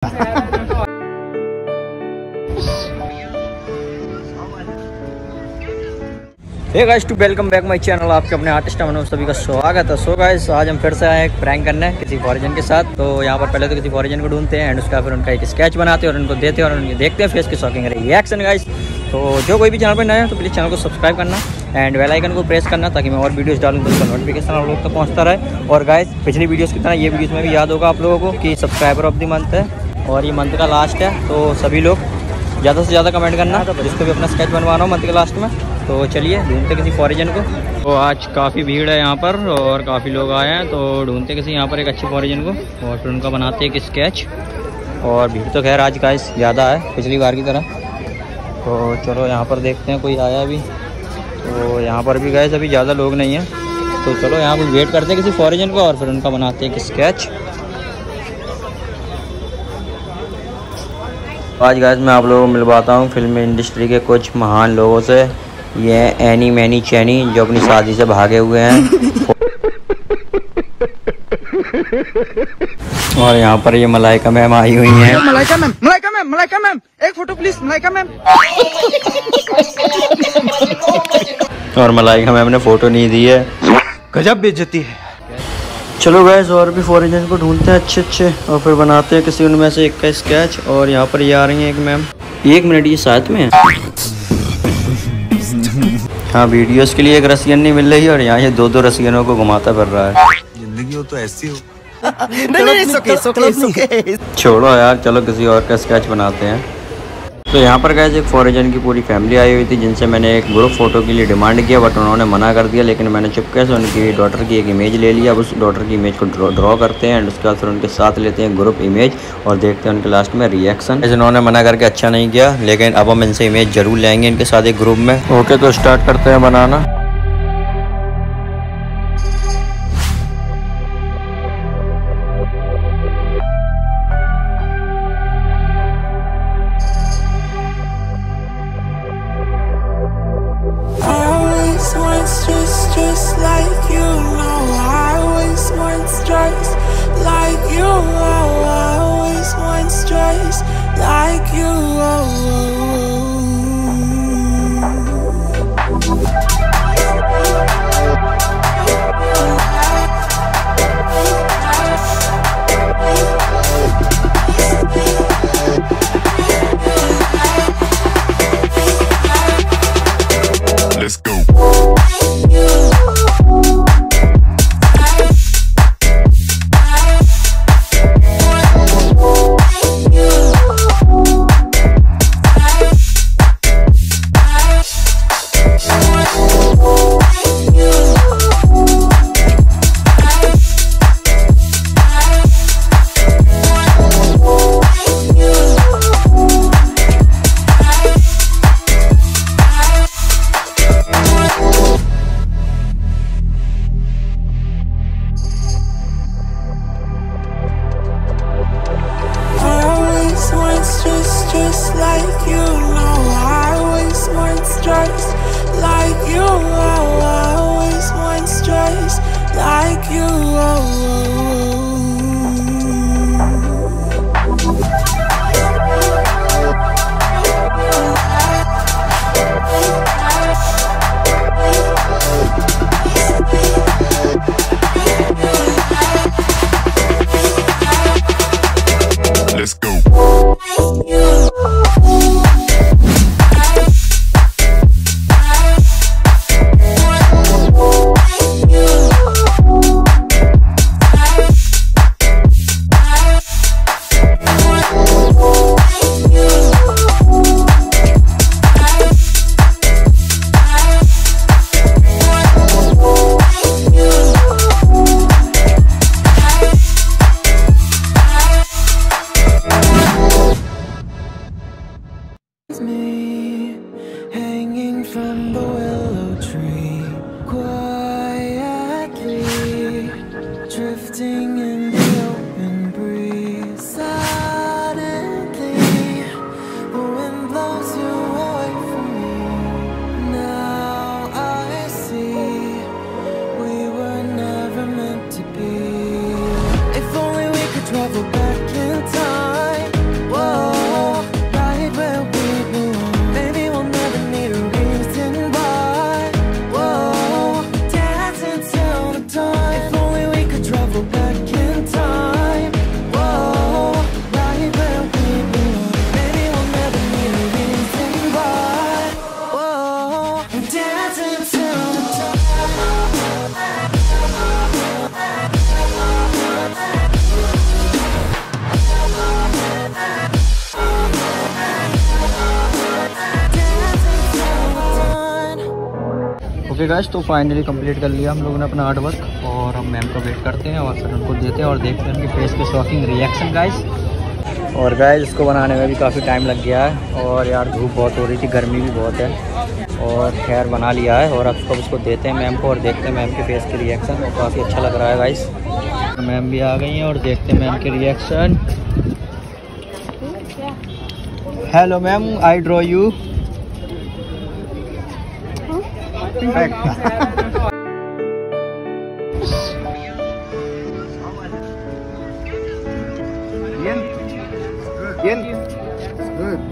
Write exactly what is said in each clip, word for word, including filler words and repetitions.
Hey guys, to welcome back my channel. आपके अपने artist Manoj सभी का स्वागत है। सो गाइस, आज हम फिर से आए एक प्रैंक करने किसी फॉरेजन के साथ। तो यहाँ पर पहले तो किसी फॉरेजन को ढूंढते हैं एंड उसका फिर उनका एक स्केच बनाते हैं और उनको देते हैं और उनके देखते हैं फेस की शॉकिंग रिएक्शन गाइस। तो जो कोई भी चैनल पर नया है तो प्लीज़ चैनल को सब्सक्राइब करना एंड बेल आइकन को प्रेस करना ताकि मैं और वीडियोस डालूँ तो उसका नोटिफिकेशन आप लोग तक पहुँचता रहे। और गाइस, पिछली वीडियोज़ की तरह ये वीडियोज़ में भी याद होगा आप लोगों को कि सब्सक्राइबर ऑफ द मंथ है और ये मंथ का लास्ट है। तो सभी लोग ज़्यादा से ज़्यादा कमेंट करना जिसको भी अपना स्केच बनवाना हो मंथ के लास्ट में। तो चलिए ढूंढते किसी फॉरेजन को। तो आज काफ़ी भीड़ है यहाँ पर और काफ़ी लोग आए हैं, तो ढूंढते किसी यहाँ पर एक अच्छी फॉरेजन को और फिर उनका बनाते एक स्केच। और भीड़ तो खैर आज गाइस ज़्यादा है पिछली बार की तरह। तो चलो यहाँ पर देखते हैं कोई आया अभी। तो यहाँ पर भी गाइस अभी ज़्यादा लोग नहीं हैं, तो चलो यहाँ पर वेट करते हैं किसी फॉरेजन को और फिर उनका बनाते एक स्केच। आज गाइस मैं आप लोगों को मिलवाता हूँ फिल्म इंडस्ट्री के कुछ महान लोगों से। ये एनी मैनी चैनी जो अपनी शादी से भागे हुए हैं। और यहाँ पर ये मलाइका मैम आई हुई हैं। Malaika ma'am, Malaika ma'am, Malaika ma'am, एक फोटो प्लीज मलाइका मैम। और मलाइका मैम ने फोटो नहीं दी है। गजब बेइज्जती है। चलो गैस, और भी फॉरेजन को ढूंढते हैं अच्छे अच्छे और फिर बनाते हैं किसी उनमें से एक का स्केच। और यहाँ पर ये आ रही है एक मैम। एक मिनट, ये साथ में है। हाँ, वीडियोस के लिए एक रसियन नहीं मिल रही और यहाँ ये दो दो रसियनों को घुमाता फिर रहा है। जिंदगी हो तो ऐसी हो। नहीं नहीं, सोके, सोके, सोके। छोड़ो यार, चलो किसी और का स्केच बनाते हैं। तो यहाँ पर गए एक फॉरेजन की पूरी फैमिली आई हुई थी जिनसे मैंने एक ग्रुप फोटो के लिए डिमांड किया, बट उन्होंने मना कर दिया। लेकिन मैंने चुपके से उनकी डॉटर की एक इमेज ले लिया। अब उस डॉटर की इमेज को ड्रॉ ड्रॉ करते हैं एंड उसके बाद फिर उनके साथ लेते हैं ग्रुप इमेज और देखते हैं उनके लास्ट में रिएक्शन। इन्होंने मना करके अच्छा नहीं किया, लेकिन अब हम इनसे इमेज जरूर लेंगे इनके साथ एक ग्रुप में। ओके, तो स्टार्ट करते हैं बनाना। Just, just like you, no, I always want stripes like you, oh, I always want stripes like you, oh. Let's go. Just, just like you, no, I always want stripes like you, oh, I always want stripes like you, oh. Let's go. Okay guys, तो finally complete कर लिया हम लोगों ने अपना art work और हम ma'am को वेट करते हैं और फिर उनको देते हैं और देखते हैं उनके फेस पे शॉकिंग रिएक्शन गाइस। और गाइस इसको बनाने में भी काफ़ी टाइम लग गया है और यार धूप बहुत हो रही थी, गर्मी भी बहुत है और खैर बना लिया है और अब उसको उसको देते हैं मैम को और देखते हैं मैम के फेस के रिएक्शन। और काफ़ी अच्छा लग रहा है गाइस। मैम भी आ गई हैं और देखते हैं मैम के reaction. Hello ma'am, I draw you. Yen. Good.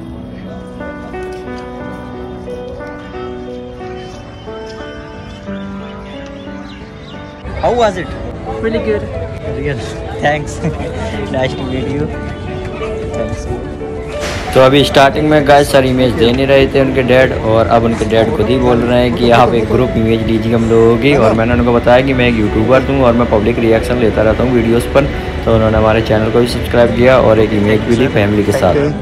How was it? Really good. Real. Thanks. Nice to meet you. Thanks. तो अभी स्टार्टिंग में गाइस सर इमेज दे नहीं रहे थे उनके डैड और अब उनके डैड खुद ही बोल रहे हैं कि आप एक ग्रुप इमेज लीजिए हम लोगों की। और मैंने उनको बताया कि मैं एक यूट्यूबर हूँ और मैं पब्लिक रिएक्शन लेता रहता हूँ वीडियोस पर, तो उन्होंने हमारे चैनल को भी सब्सक्राइब किया और एक इमेज भी ली फैमिली के साथ।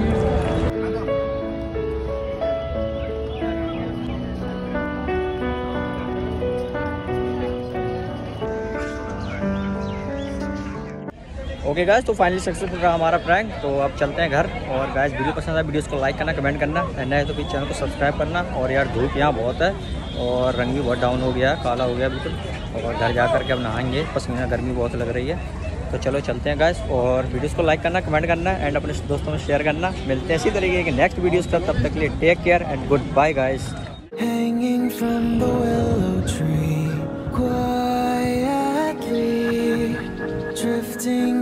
ओके गाइस, तो फाइनली सक्सेसफुल रहा हमारा प्रैंक। तो अब चलते हैं घर। और गाइस वीडियो पसंद आए वीडियोस को लाइक करना, कमेंट करना, नए तो फिर चैनल को सब्सक्राइब करना। और यार धूप यहाँ बहुत है और रंग भी बहुत डाउन हो गया है, काला हो गया बिल्कुल। और घर जा कर के अब नहाएंगे, पसीना गर्मी बहुत लग रही है। तो चलो चलते हैं गाइस और वीडियोस को लाइक करना, कमेंट करना एंड अपने दोस्तों में शेयर करना। मिलते हैं इसी तरीके के नेक्स्ट वीडियोस पर, तब तक के लिए take care and goodbye guys. Hanging from the willow tree, quietly drifting